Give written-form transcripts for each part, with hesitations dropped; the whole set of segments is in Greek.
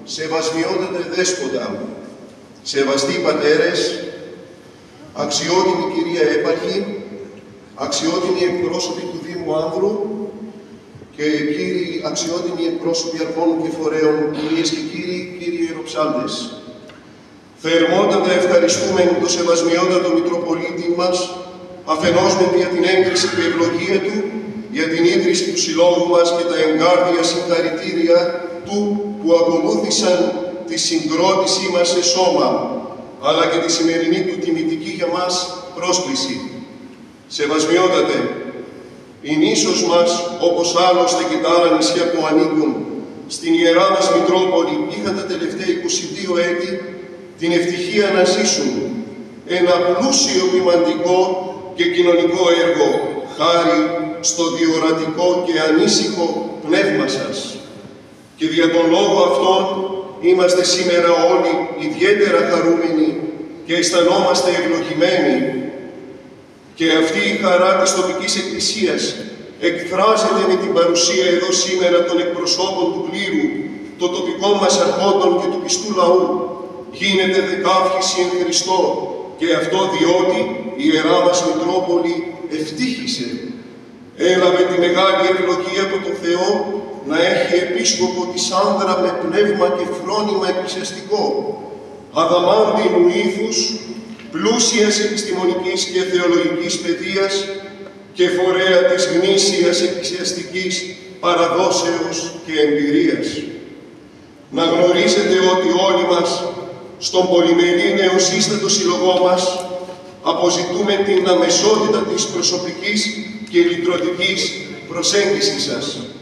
σεβασμιότατε δέσποτα, σεβαστοί πατέρες, αξιότιμη κυρία Έπαρχη, αξιότιμοι εκπρόσωποι του Δήμου Άνδρου και κύριοι αξιότιμοι εκπρόσωποι αρχών και φορέων, κυρίες και κύριοι ιεροψάλτες. Θερμότατα ευχαριστούμε το σεβασμιότατο Μητροπολίτη μας, αφενός με την έγκριση και ευλογία του, για την ίδρυση του συλλόγου μας και τα εγκάρδια συγχαρητήρια του που ακολούθησαν τη συγκρότησή μας σε σώμα, αλλά και τη σημερινή του τιμητική για μας πρόσκληση. Σεβασμιότατε, η νήσος μας, όπως άλλωστε και τα άλλα νησιά που ανήκουν στην Ιερά μας Μητρόπολη, είχαν τα τελευταία 22 έτη την ευτυχία να ζήσουν ένα πλούσιο ποιμαντικό και κοινωνικό έργο, χάρη στο διορατικό και ανήσυχο πνεύμα σας. Και δια τον λόγο αυτόν είμαστε σήμερα όλοι ιδιαίτερα χαρούμενοι και αισθανόμαστε ευλογημένοι. Και αυτή η χαρά της τοπικής εκκλησίας εκφράζεται με την παρουσία εδώ σήμερα των εκπροσώπων του κλήρου, των τοπικών μας αρχόντων και του πιστού λαού. Γίνεται δεκάφιση εν Χριστώ, και αυτό διότι η Ιερά μας Μητρόπολη ευτύχησε. Έλαβε τη μεγάλη ευλογία από τον Θεό να έχει επίσκοπο της Άνδρα με πνεύμα και φρόνημα εκκλησιαστικό, αδαμάντινου ήθους, πλούσιας επιστημονικής και θεολογικής παιδείας και φορέα της γνήσιας εκκλησιαστικής παραδόσεως και εμπειρίας. Να γνωρίζετε ότι όλοι μας, στον πολυμερή νεοσύστατο σύλλογό μας, αποζητούμε την αμεσότητα της προσωπικής και λυτρωτικής προσέγγισης σας.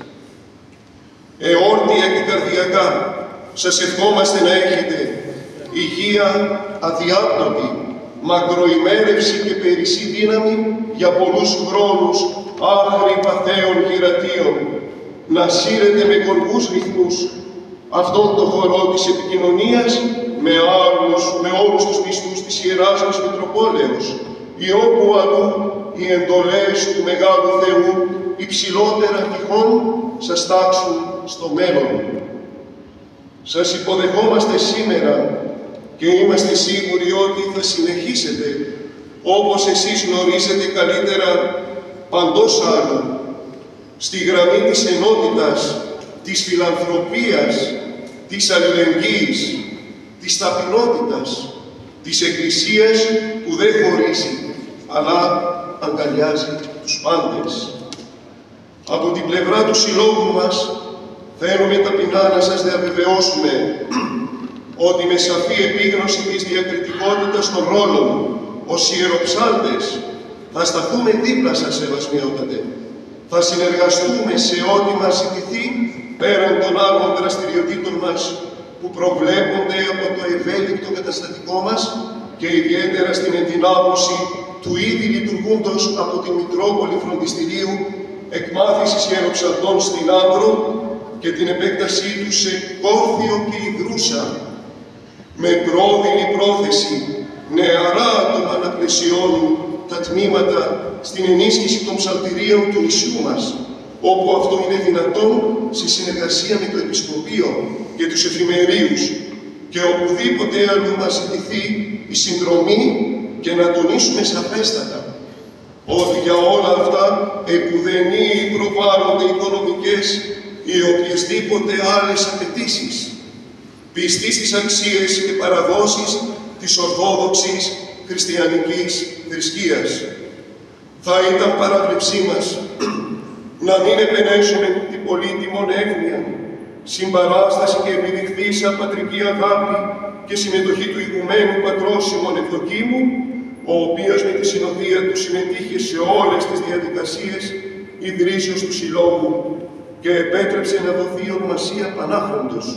Εόρτια και καρδιακά σας ευχόμαστε να έχετε υγεία αδιάπτωτη, μακροημέρευση και περισσή δύναμη για πολλούς χρόνους άχρη παθέων χειρατείων, να σύρετε με γοργούς ρυθμούς αυτόν τον χορό της επικοινωνίας με όλους τους πιστούς της Ιεράς μας Μητροπόλεως, ή όπου αλλού οι εντολές του Μεγάλου Θεού υψηλότερα τυχόν σας τάξουν στο μέλλον. Σας υποδεχόμαστε σήμερα και είμαστε σίγουροι ότι θα συνεχίσετε, όπως εσείς γνωρίζετε καλύτερα παντός άλλου, στη γραμμή της ενότητας, της φιλανθρωπίας, της αλληλεγγύης, της ταπεινότητας, της Εκκλησίας που δεν χωρίζει, αλλά αγκαλιάζει τους πάντες. Από την πλευρά του συλλόγου μας, θέλουμε ταπεινά να σας διαβεβαιώσουμε ότι με σαφή επίγνωση της διακριτικότητας των ρόλων ως ιεροψάλτες θα σταθούμε δίπλα σας, σεβασμιότατε. Θα συνεργαστούμε σε ό,τι μας ζητηθεί πέραν των άλλων δραστηριοτήτων μας που προβλέπονται από το ευέλικτο καταστατικό μας και ιδιαίτερα στην ενδυνάμωση του ήδη λειτουργούντος από τη Μητρόπολη Φροντιστηρίου εκμάθησης ιεροψαλτών στην Άνδρο και την επέκτασή του σε Κόρθιο και Ιδρούσα, με πρόδειλη πρόθεση νεαρά άτομα να πλαισιώνουν τα τμήματα στην ενίσχυση των ψαλτηρίων του νησιού μας, όπου αυτό είναι δυνατόν σε συνεργασία με το Επισκοπείο και τους εφημερίους, και οπουδήποτε αλλού μας ζητηθεί η συνδρομή, και να τονίσουμε σαφέστατα ότι για όλα αυτά επουδενή προβάλλονται οικονομικές ή οποιασδήποτε άλλες απαιτήσεις, πιστοί στις αξίες και παραδόσεις της Ορθόδοξης Χριστιανικής θρησκείας. Θα ήταν παράβλεψή μας να μην επενέσουμε την πολύτιμον εύνοια, συμπαράσταση και επιδειχθήσα πατρική αγάπη και συμμετοχή του ηγουμένου πατρός Σιμών Ευδοκίμου, ο οποίος με τη συνοδεία του συμμετείχε σε όλες τις διαδικασίες ιδρύσεως του Συλλόγου και επέτρεψε να δοθεί η ονομασία Πανάχραντος,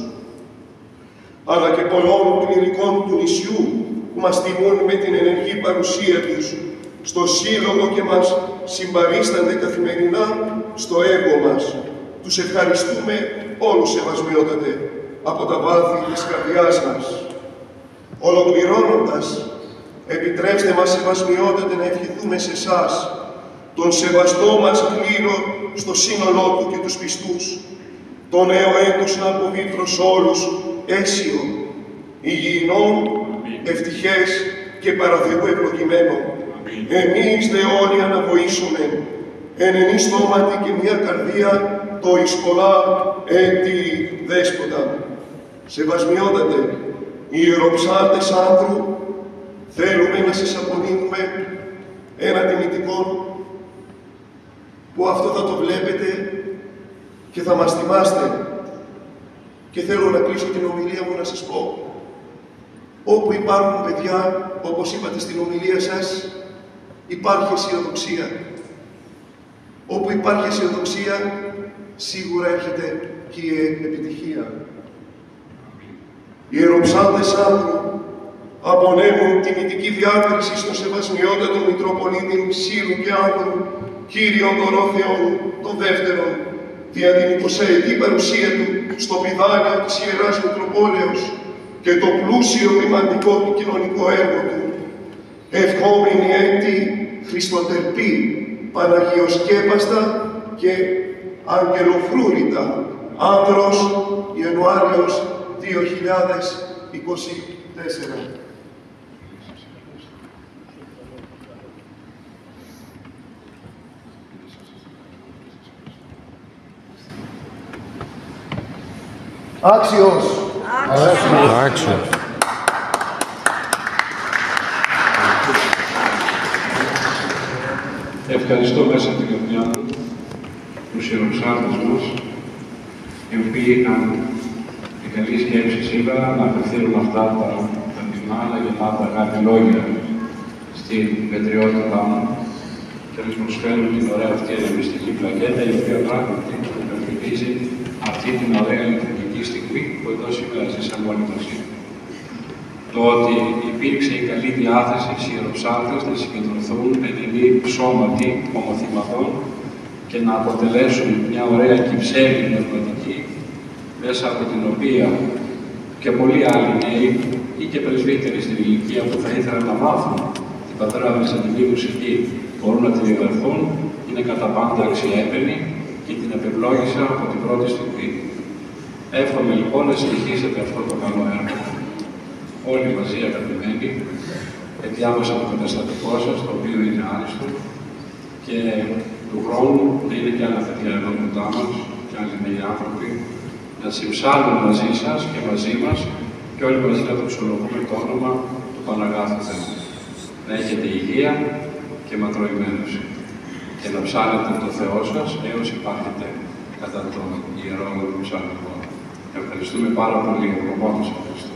αλλά και πολλών κληρικών του νησιού που μας τιμούν με την ενεργή παρουσία τους στο Σύλλογο και μας συμπαρίστανται καθημερινά στο έργο μας. Τους ευχαριστούμε όλους, σεβασμιότατε, από τα βάθη της καρδιάς μας. Ολοκληρώνοντας, επιτρέψτε μας, σεβασμιότατε, να ευχηθούμε σε εσάς, τον σεβαστό μας κλήρο στο σύνολό του και τους πιστούς, το νέο έτος να αποβεί προς όλους αίσιο, υγιεινών, ευτυχές και παραδείγου ευλογημένο. Εμείς δε όλοι αναβοήσουμε, εν ενή στόματι και μια καρδία, το εις πολλά έτη δέσποτα. Σεβασμιότατε, ιεροψάτες άνδρου, θέλουμε να σας απονείμουμε ένα τιμητικό, που αυτό θα το βλέπετε και θα μας θυμάστε. Και θέλω να κλείσω την ομιλία μου να σας πω, όπου υπάρχουν παιδιά, όπως είπατε στην ομιλία σας, υπάρχει αισιοδοξία. Όπου υπάρχει αισιοδοξία, σίγουρα έρχεται και η επιτυχία. Οι ιεροψάτες άνδρου απονέμουν τιμητική διάκριση στο σεβασμιότατο Μητροπολίτη Σύρου και Άνδρου, Κύριον Δωρόθεον τον δεύτερον, δια την 20η παρουσία του στο πηδάλιο της Ιεράς Μητροπόλεως και το πλούσιο μημαντικό του κοινωνικό έργο του. Ευχόμενη έτη χριστοτερπή, παναγιοσκέπαστα και αγγελοφρούρητα. Άνδρος, Ιανουάριος 2024. Άξιος. Άξιος. Ευχαριστώ μέσα από την καρδιά μου τους ιεροψάτες μας, οι οποίοι είχαν την καλή σκέψη σήμερα να απευθύνουν αυτά τα ταπεινά αλλά γεμάτα αγάπη λόγια στην πετριότητά μου και μας προσφέρουν την ωραία αυτή ερεμιστική πλακέτα, η οποία πράγματι υπενθυμίζει αυτή την ωραία λειτουργική στιγμή που εδώ σήμερα ζήσαμε όλοι μαζί. Το ότι υπήρξε η καλή διάθεση στις ιεροψάτες να συγκεντρωθούν εν ενή σώματι ομοθυματών και να αποτελέσουν μια ωραία κυψέλη πνευματική, μέσα από την οποία και πολλοί άλλοι νέοι ή και πρεσβύτεροι στην ηλικία που θα ήθελαν να μάθουν την πατράδα βυζαντινή μουσική μπορούν να τη διδαχθούν, είναι κατά πάντα αξιέπαινοι και την επευλόγησα από την πρώτη στιγμή. Εύχομαι λοιπόν να συνεχίσετε αυτό το καλό έργο. Όλοι μαζί αγαπημένοι, ενδιάμεσα από το καταστατικό σας, το οποίο είναι άριστο, και του χρόνου να είναι και άλλα παιδιά εδώ κοντά μας, και άλλοι νέοι άνθρωποι, να συμψάλλουν μαζί σας και μαζί μας, και όλοι μαζί να δοξολογούμε το όνομα του Παναγάθου Θεού. Να έχετε υγεία και ματροημένωση, και να ψάλετε το Θεό σας έως υπάρχετε κατά τον Ιερό Ψαλμό. Ευχαριστούμε πάρα πολύ, ο μόνος ευχαριστούμε.